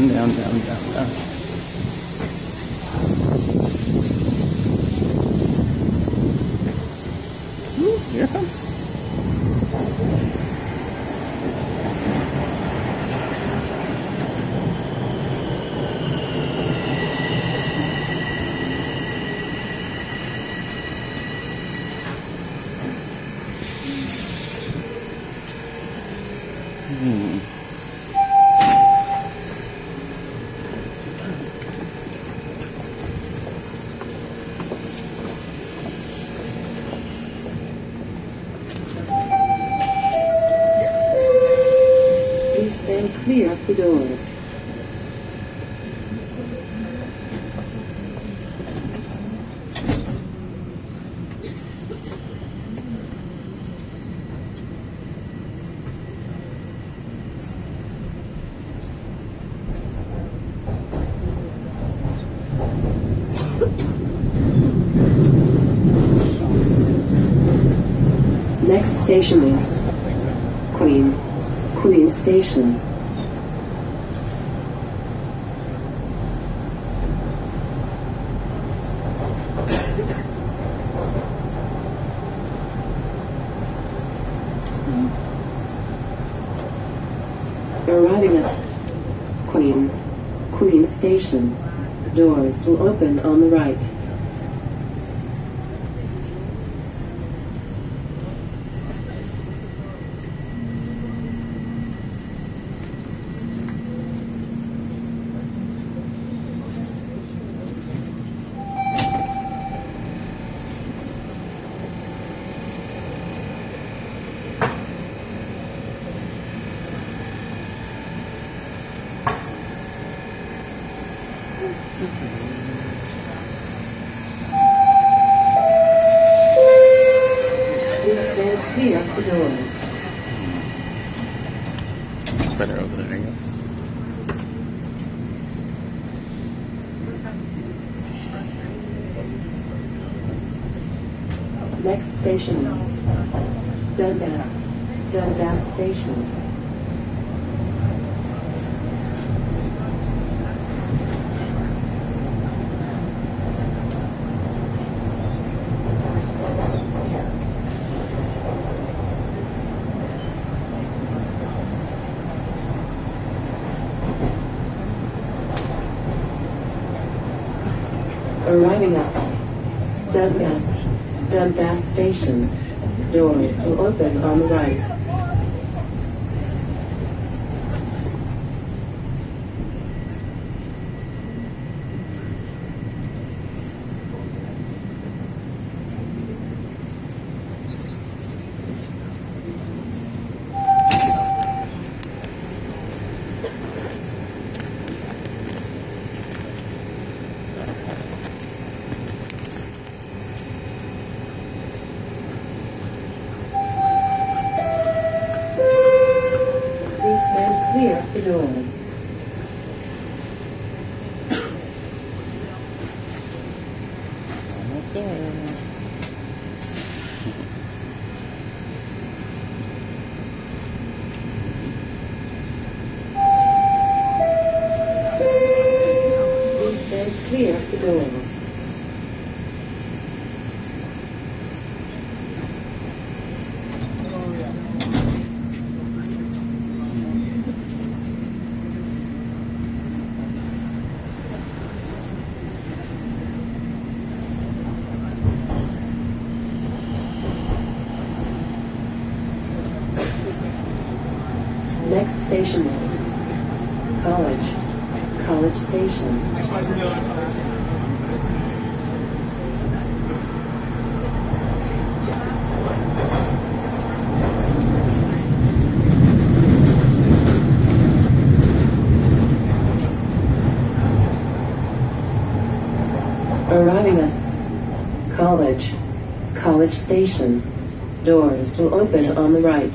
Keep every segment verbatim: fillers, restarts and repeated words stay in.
down, down, down, down, down. Ooh, here it comes. Hmm. Please stand clear of the doors. Next station is Queen. Queen Station. Arriving at Queen. Queen Station. Doors will open on the right. Please stand clear of the doors. Better open it, I guess. Next station is Dundas. Dundas Station. Arriving at Dundas, Dundas Station. Doors will open on the right. Clear of the doors. Almost there. Please stand clear of the doors. Next station is College. College Station. Arriving at College. College Station. Doors will open on the right.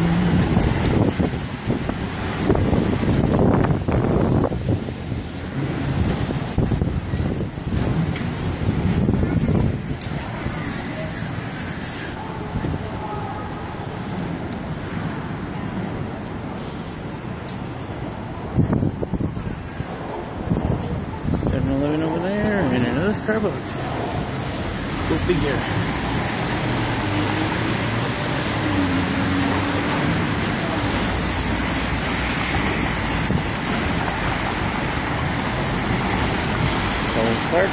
seven eleven over there, and another Starbucks. Go figure. Collins Park.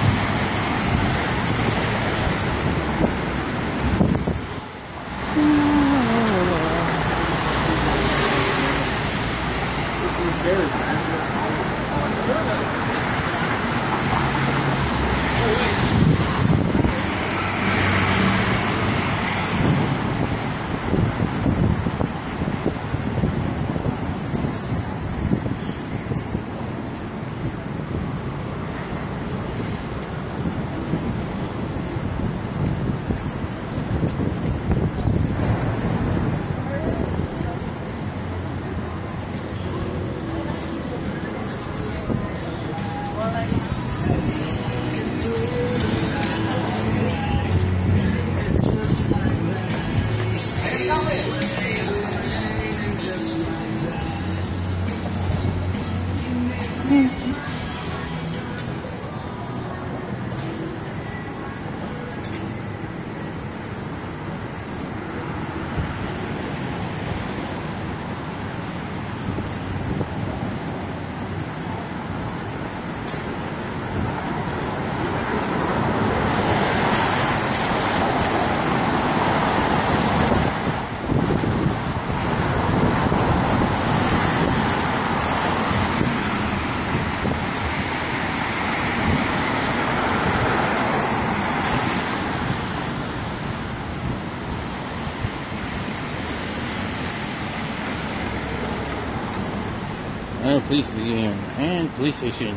Oh, police museum and police station.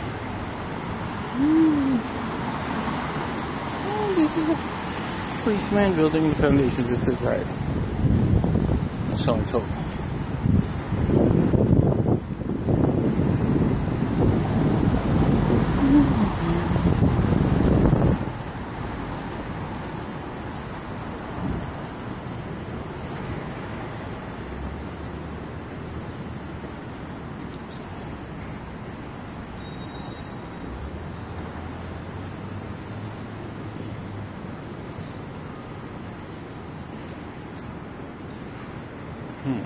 Mm. Oh, this is a policeman building the foundations of society. That's all I'm told. Hmm.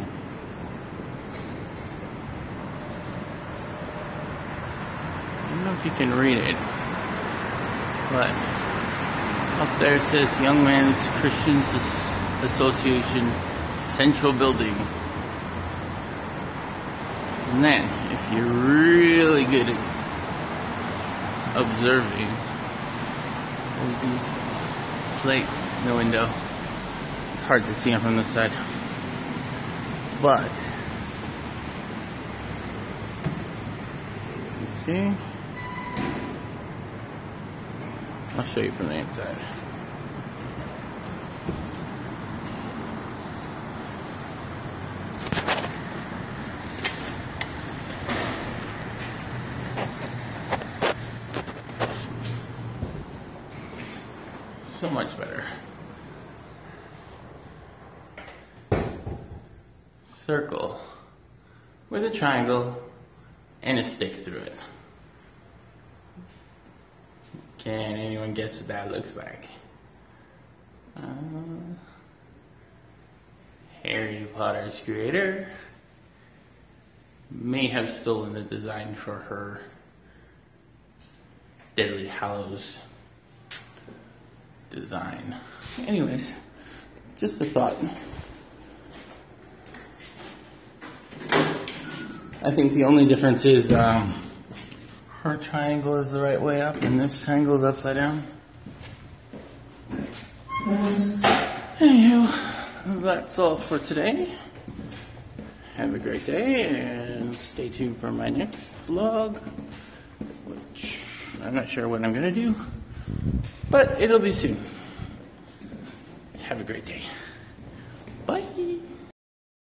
I don't know if you can read it, but up there it says Young Men's Christian Association Central Building. And then, if you're really good at observing, there's these plates in the window. It's hard to see them from this side. But, you see, I'll show you from the inside. So much better. Circle with a triangle and a stick through it. Can anyone guess what that looks like? Uh, Harry Potter's creator may have stolen the design for her Deadly Hallows design. Anyways, just a thought. I think the only difference is um, her triangle is the right way up and this triangle is upside down. Anywho, that's all for today. Have a great day and stay tuned for my next vlog, which I'm not sure what I'm going to do, but it'll be soon. Have a great day.